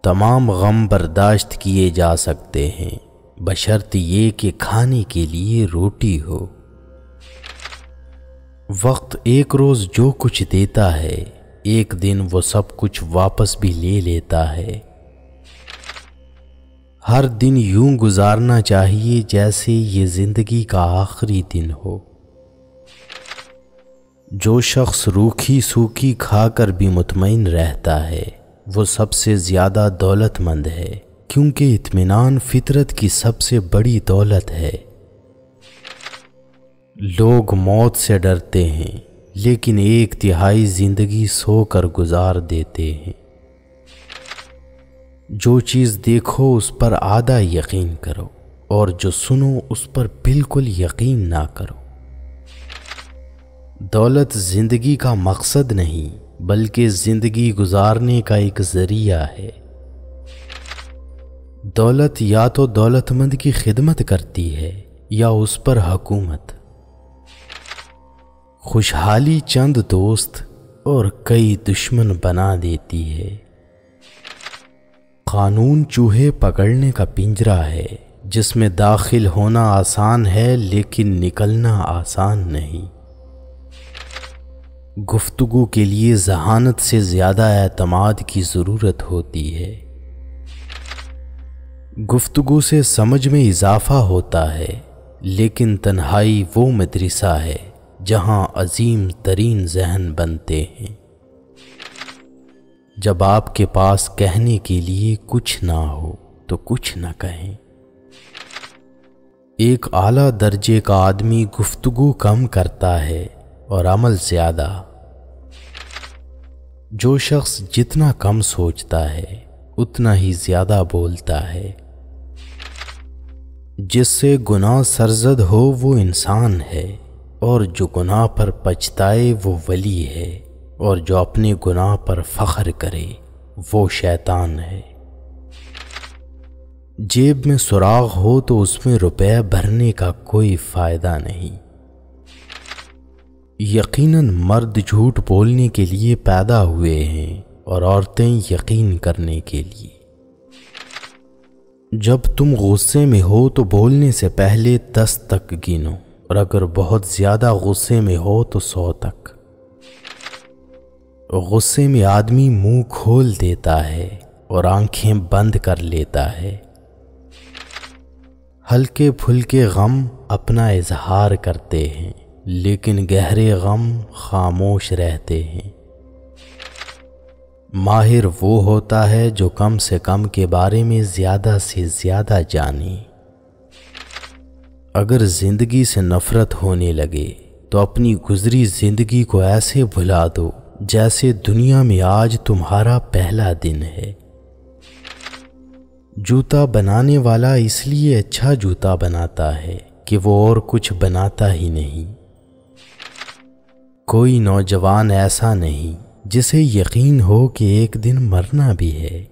تمام غم برداشت کیے جا سکتے ہیں بشرط یہ کہ کھانے کے لیے روٹی ہو۔ وقت ایک روز جو کچھ دیتا ہے ایک دن وہ سب کچھ واپس بھی لے لیتا ہے۔ ہر دن یوں گزارنا چاہیے جیسے یہ زندگی کا آخری دن ہو۔ جو شخص روکھی سوکھی کھا کر بھی مطمئن رہتا ہے وہ سب سے زیادہ دولت مند ہے، کیونکہ اطمینان فطرت کی سب سے بڑی دولت ہے۔ لوگ موت سے ڈرتے ہیں لیکن 1/3 زندگی سو کر گزار دیتے ہیں۔ جو چیز دیکھو اس پر آدھا یقین کرو اور جو سنو اس پر بالکل یقین نہ کرو۔ دولت زندگی کا مقصد نہیں بلکہ زندگی گزارنے کا ایک ذریعہ ہے۔ دولت یا تو دولت مند کی خدمت کرتی ہے یا اس پر حکومت۔ خوشحالی چند دوست اور کئی دشمن بنا دیتی ہے۔ قانون چوہے پکڑنے کا پنجرہ ہے جس میں داخل ہونا آسان ہے لیکن نکلنا آسان نہیں۔ گفتگو کے لیے ذہانت سے زیادہ اعتماد کی ضرورت ہوتی ہے۔ گفتگو سے سمجھ میں اضافہ ہوتا ہے لیکن تنہائی وہ مدرسہ ہے جہاں عظیم ترین ذہن بنتے ہیں۔ جب آپ کے پاس کہنے کے لیے کچھ نہ ہو تو کچھ نہ کہیں۔ ایک اعلیٰ درجے کا آدمی گفتگو کم کرتا ہے اور عمل زیادہ۔ جو شخص جتنا کم سوچتا ہے اتنا ہی زیادہ بولتا ہے۔ جس سے گناہ سرزد ہو وہ انسان ہے اور جو گناہ پر پچھتائے وہ ولی ہے، اور جو اپنے گناہ پر فخر کرے وہ شیطان ہے۔ جیب میں سراغ ہو تو اس میں روپے بھرنے کا کوئی فائدہ نہیں۔ یقیناً مرد جھوٹ بولنے کے لیے پیدا ہوئے ہیں اور عورتیں یقین کرنے کے لیے۔ جب تم غصے میں ہو تو بولنے سے پہلے 10 تک گنو، اور اگر بہت زیادہ غصے میں ہو تو 100 تک۔ غصے میں آدمی منہ کھول دیتا ہے اور آنکھیں بند کر لیتا ہے۔ ہلکے پھلکے غم اپنا اظہار کرتے ہیں لیکن گہرے غم خاموش رہتے ہیں۔ ماہر وہ ہوتا ہے جو کم سے کم کے بارے میں زیادہ سے زیادہ جانے۔ اگر زندگی سے نفرت ہونے لگے تو اپنی گزری زندگی کو ایسے بھلا دو جیسے دنیا میں آج تمہارا پہلا دن ہے۔ جوتا بنانے والا اس لیے اچھا جوتا بناتا ہے کہ وہ اور کچھ بناتا ہی نہیں۔ کوئی نوجوان ایسا نہیں جسے یقین ہو کہ ایک دن مرنا بھی ہے۔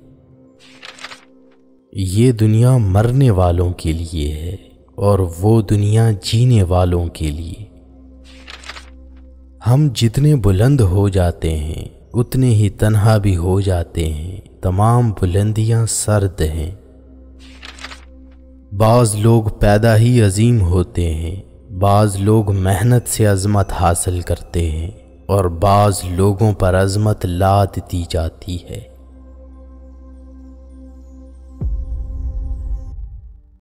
یہ دنیا مرنے والوں کے لیے ہے اور وہ دنیا جینے والوں کے لیے۔ ہم جتنے بلند ہو جاتے ہیں اتنے ہی تنہا بھی ہو جاتے ہیں۔ تمام بلندیاں سرد ہیں۔ بعض لوگ پیدا ہی عظیم ہوتے ہیں، بعض لوگ محنت سے عظمت حاصل کرتے ہیں اور بعض لوگوں پر عظمت لاد دی جاتی ہے۔